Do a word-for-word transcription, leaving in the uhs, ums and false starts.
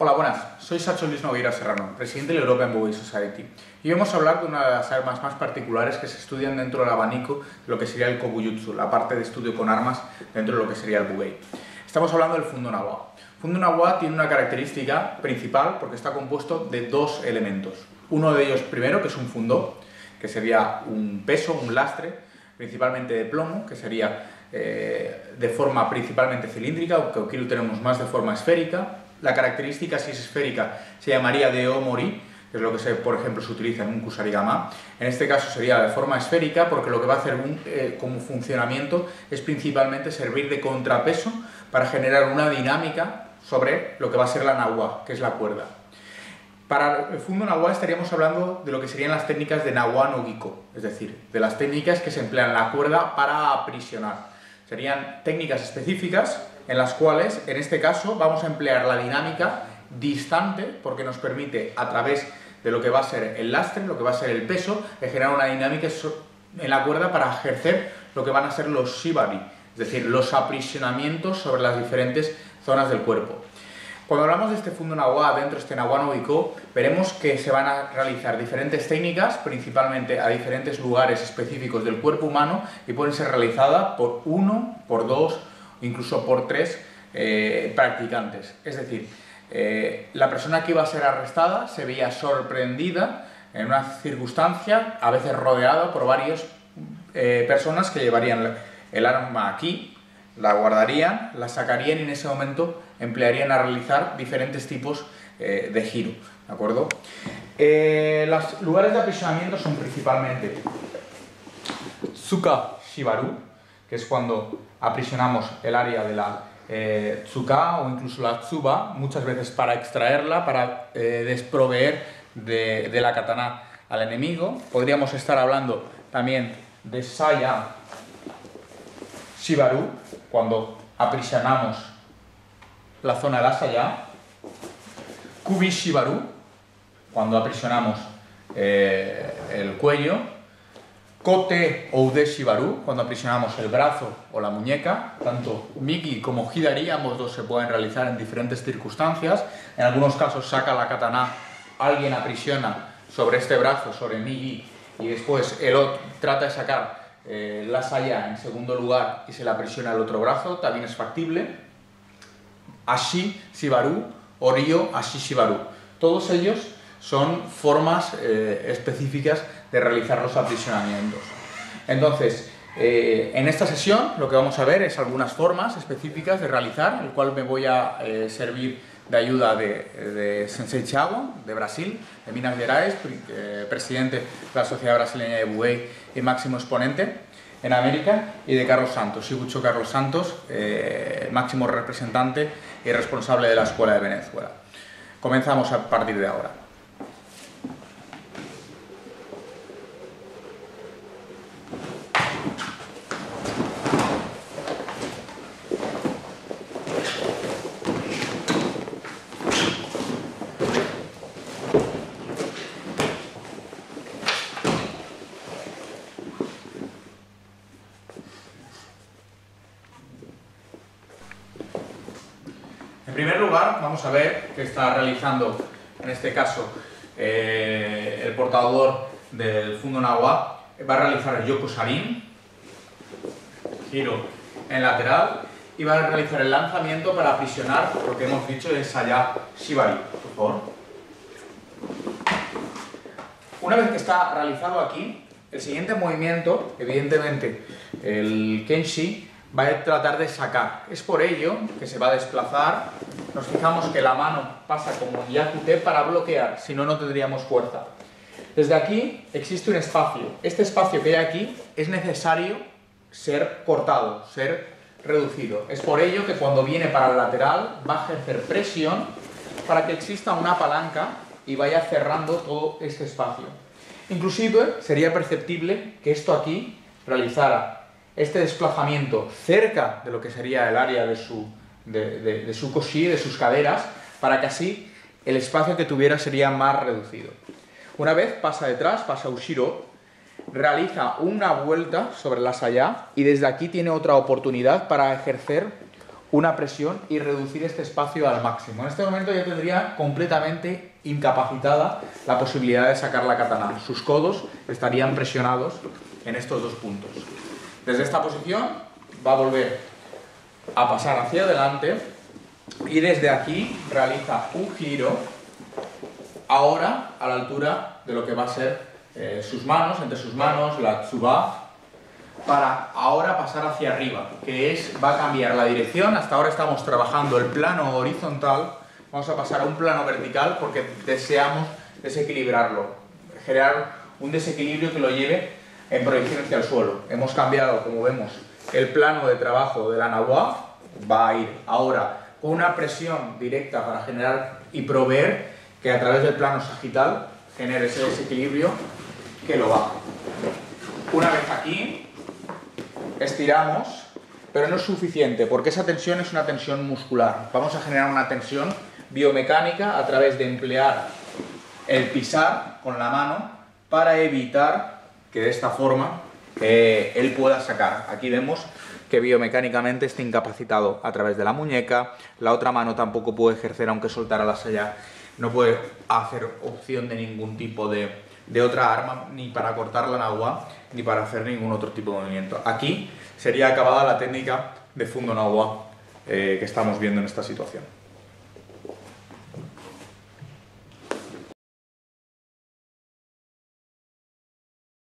Hola, buenas. Soy Sacho Luis Nogueira Serrano, presidente del European Bowey Society. Y vamos a hablar de una de las armas más particulares que se estudian dentro del abanico de lo que sería el Kobujutsu, la parte de estudio con armas dentro de lo que sería el Bugei. Estamos hablando del Fundo Nawa. Fundo Nawa tiene una característica principal porque está compuesto de dos elementos. Uno de ellos primero, que es un fundo, que sería un peso, un lastre, principalmente de plomo, que sería eh, de forma principalmente cilíndrica, aunque aquí lo tenemos más de forma esférica. La característica, si es esférica, se llamaría de omori, que es lo que, se, por ejemplo, se utiliza en un kusarigama. En este caso sería de forma esférica, porque lo que va a hacer un, eh, como funcionamiento es principalmente servir de contrapeso para generar una dinámica sobre lo que va a ser la nawa, que es la cuerda. Para el Fundo Nawa estaríamos hablando de lo que serían las técnicas de Nawa no Giko, es decir, de las técnicas que se emplean en la cuerda para aprisionar. Serían técnicas específicas en las cuales, en este caso, vamos a emplear la dinámica distante, porque nos permite, a través de lo que va a ser el lastre, lo que va a ser el peso, de generar una dinámica en la cuerda para ejercer lo que van a ser los shibari, es decir, los aprisionamientos sobre las diferentes zonas del cuerpo. Cuando hablamos de este Fundo Nawa, dentro de este Nawa no Giko, veremos que se van a realizar diferentes técnicas, principalmente a diferentes lugares específicos del cuerpo humano, y pueden ser realizadas por uno, por dos, incluso por tres eh, practicantes. Es decir, eh, la persona que iba a ser arrestada se veía sorprendida en una circunstancia, a veces rodeada por varias eh, personas que llevarían el arma aquí, la guardarían, la sacarían y en ese momento emplearían a realizar diferentes tipos eh, de giro, ¿de acuerdo? Eh, los lugares de aprisionamiento son principalmente Tsuka Shibaru, que es cuando aprisionamos el área de la eh, Tsuka o incluso la Tsuba, muchas veces para extraerla, para eh, desproveer de, de la katana al enemigo. Podríamos estar hablando también de Saya Shibaru, cuando aprisionamos la zona de la Saya. Kubi Shibaru, cuando aprisionamos eh, el cuello. Kote o Ude Shibaru, cuando aprisionamos el brazo o la muñeca. Tanto Miki como Hidari, ambos dos se pueden realizar en diferentes circunstancias. En algunos casos saca la katana, alguien aprisiona sobre este brazo, sobre Miki, y después el otro trata de sacar eh, la saya en segundo lugar y se la aprisiona el otro brazo, también es factible. Ashi Shibaru o Ryo Ashi Shibaru. Todos ellos son formas eh, específicas de realizar los aprisionamientos. Entonces, eh, en esta sesión lo que vamos a ver es algunas formas específicas de realizar, el cual me voy a eh, servir de ayuda de, de Sensei Thiago, de Brasil, de Minas Gerais, eh, presidente de la Sociedad Brasileña de Bugei y máximo exponente en América, y de Carlos Santos, Igucho Carlos Santos, eh, máximo representante y responsable de la Escuela de Venezuela. Comenzamos a partir de ahora. En primer lugar, vamos a ver que está realizando, en este caso, eh, el portador del Fundo Nawa. Va a realizar el Yoko Sharin, giro en lateral, y va a realizar el lanzamiento para aprisionar lo que hemos dicho de Saya Shibari. Por favor. Una vez que está realizado aquí, el siguiente movimiento, evidentemente el Kenshi, va a tratar de sacar. Es por ello que se va a desplazar. Nos fijamos que la mano pasa como Yakute para bloquear, si no, no tendríamos fuerza. Desde aquí existe un espacio. Este espacio que hay aquí es necesario ser cortado, ser reducido. Es por ello que cuando viene para el lateral va a ejercer presión para que exista una palanca y vaya cerrando todo este espacio. Inclusive sería perceptible que esto aquí realizara este desplazamiento cerca de lo que sería el área de su, de, de, de su koshi, de sus caderas, para que así el espacio que tuviera sería más reducido. Una vez pasa detrás, pasa Ushiro, realiza una vuelta sobre la saya y desde aquí tiene otra oportunidad para ejercer una presión y reducir este espacio al máximo. En este momento ya tendría completamente incapacitada la posibilidad de sacar la katana. Sus codos estarían presionados en estos dos puntos. Desde esta posición va a volver a pasar hacia adelante y desde aquí realiza un giro, ahora a la altura de lo que va a ser eh, sus manos, entre sus manos, la tsuba, para ahora pasar hacia arriba, que es, va a cambiar la dirección. Hasta ahora estamos trabajando el plano horizontal, vamos a pasar a un plano vertical porque deseamos desequilibrarlo, generar un desequilibrio que lo lleve en proyección hacia el suelo. Hemos cambiado, como vemos, el plano de trabajo de la Nawa, va a ir ahora con una presión directa para generar y proveer que a través del plano sagital genere ese desequilibrio que lo baja. Una vez aquí, estiramos, pero no es suficiente porque esa tensión es una tensión muscular. Vamos a generar una tensión biomecánica a través de emplear el pisar con la mano para evitar que de esta forma eh, él pueda sacar. Aquí vemos que biomecánicamente está incapacitado a través de la muñeca, la otra mano tampoco puede ejercer aunque soltara la saya, no puede hacer opción de ningún tipo de, de otra arma, ni para cortar la Nawa, ni para hacer ningún otro tipo de movimiento. Aquí sería acabada la técnica de Fundo Nawa eh, que estamos viendo en esta situación.